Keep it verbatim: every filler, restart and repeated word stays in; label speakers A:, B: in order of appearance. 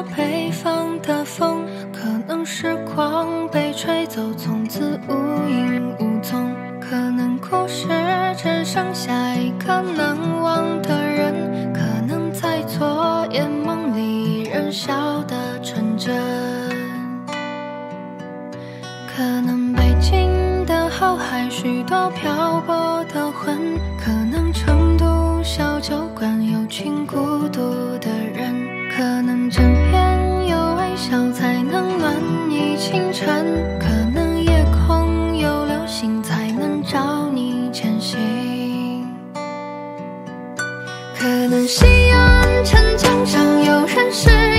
A: 北方的风，可能时光被吹走，从此无影无踪。可能故事只剩下一个难忘的人，可能在昨夜梦里仍笑得纯真。可能北京的后海许多漂泊的魂，可能成都小酒馆有群孤独的人，可能枕边有微笑才能暖你清晨，可能夜空有流星才能照你前行。可能西安城墙上有人是